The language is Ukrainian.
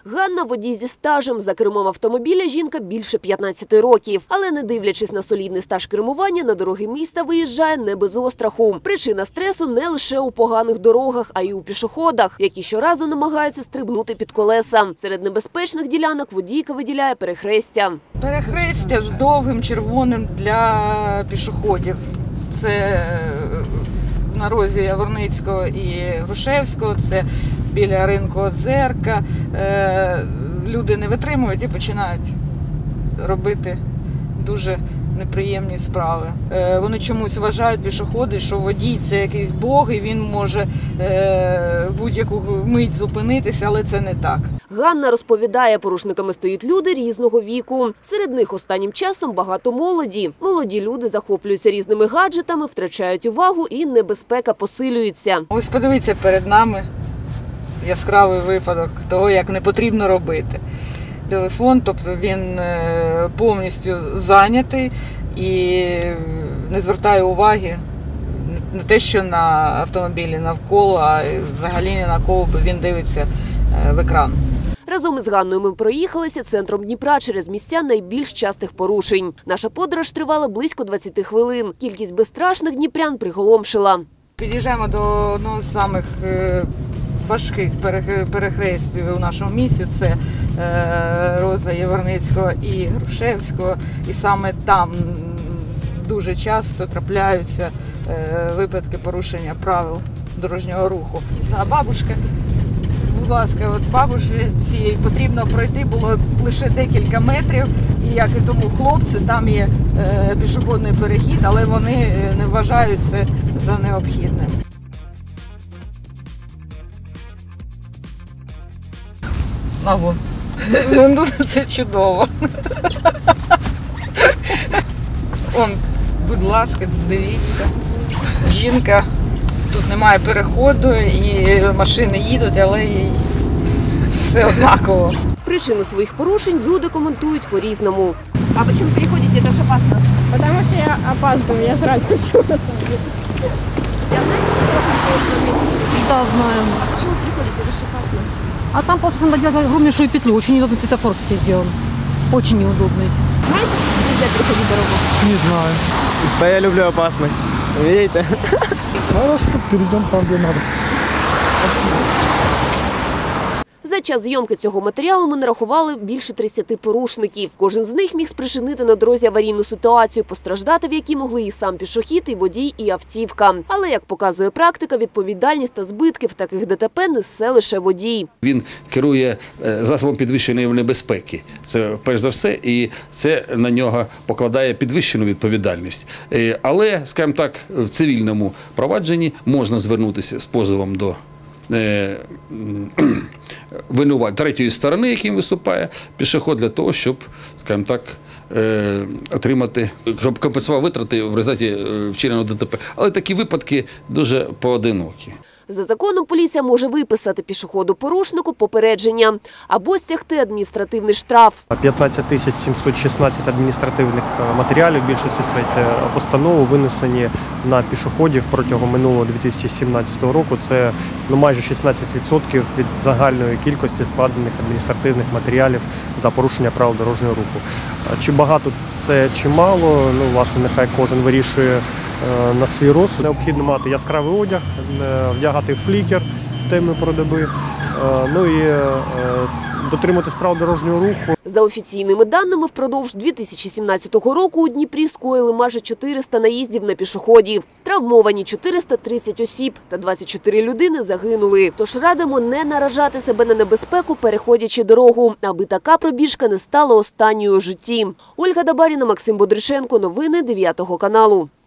Ганна – водій зі стажем. За кермом автомобіля жінка більше 15 років. Але не дивлячись на солідний стаж кермування, на дороги міста виїжджає не без остраху. Причина стресу не лише у поганих дорогах, а й у пішоходах, які щоразу намагаються стрибнути під колеса. Серед небезпечних ділянок водійка виділяє перехрестя. Перехрестя з довгим червоним для пішоходів. Це на розі Яворницького і Грушевського, це біля ринку Озерка. Люди не витримують і починають робити дуже неприємні справи. Вони чомусь вважають, пішоходи, що водій – це якийсь бог і він може будь-яку мить зупинитися, але це не так. Ганна розповідає, порушниками стають люди різного віку. Серед них останнім часом багато молоді. Молоді люди захоплюються різними гаджетами, втрачають увагу і небезпека посилюється. Ось подивіться, перед нами яскравий випадок того, як не потрібно робити. Телефон, тобто він повністю зайнятий і не звертає уваги не те, що на автомобілі навколо, а взагалі ні на кого, бо він дивиться в екран. Разом із Ганною ми проїхалися центром Дніпра через місця найбільш частих порушень. Наша подорож тривала близько 20 хвилин. Кількість безстрашних дніпрян приголомшила. Під'їжджаємо до одного з самих важких перехрестів у нашому місті. Це роза Яворницького і Грушевського. І саме там дуже часто трапляються випадки порушення правил дорожнього руху. Бабушка, будь ласка, от бабусі цієї потрібно пройти було лише декілька метрів. І як і тому хлопцю, там є пішохідний перехід, але вони не вважають це за необхідним. Ну, це чудово. Будь ласка, дивіться. Жінка, тут немає переходу, і машини їдуть, але їй все однаково. Причину своїх порушень люди коментують по-різному. А почему переходите? Это же опасно. Потому что я опаздываю, я жрать хочу. Я знаете, что дорога в прошлом месте? Да, знаем. А почему переходите? Это же опасно. А там, получается, надо делать огромнейшую петлю. Очень неудобный светофор, кстати, сделан. Очень неудобный. Знаете, что нельзя переходить дорогу? Не знаю. Да я люблю опасность. Видите? Хорошо, перейдем там, где надо. За час зйомки цього матеріалу ми нарахували більше 30 порушників. Кожен з них міг спричинити на дорозі аварійну ситуацію, постраждати в якій могли і сам пішохід, і водій, і автівка. Але, як показує практика, відповідальність та збитки в таких ДТП несе лише водій. Він керує засобом підвищеної небезпеки. Це перш за все, і це на нього покладає підвищену відповідальність. Але, скажімо так, в цивільному провадженні можна звернутися з позовом до третьої сторони, яким виступає пішохід, для того, щоб, скажімо так, отримати, щоб компенсував витрати в результаті вчиненого ДТП. Але такі випадки дуже поодинокі. За законом поліція може виписати пішоходу-порушнику попередження або стягти адміністративний штраф. 15 716 адміністративних матеріалів, більшості своєї це постанови, винесені на пішоходів протягом минулого 2017 року. Це майже 16% від загальної кількості складених адміністративних матеріалів за порушення правил дорожнього руху. Чи багато це, чи мало, власне, нехай кожен вирішує на свій розсуд. Необхідно мати яскравий одяг, вдягати флікер в темну пору доби, і дотримуватись правил дорожнього руху. За офіційними даними, впродовж 2017 року у Дніпрі скоїли майже 400 наїздів на пішоходів. Травмовані 430 осіб та 24 людини загинули. Тож радимо не наражати себе на небезпеку, переходячи дорогу, аби така пробіжка не стала останньою у житті. Ольга Дабаріна, Максим Бодриченко. Новини 9 каналу.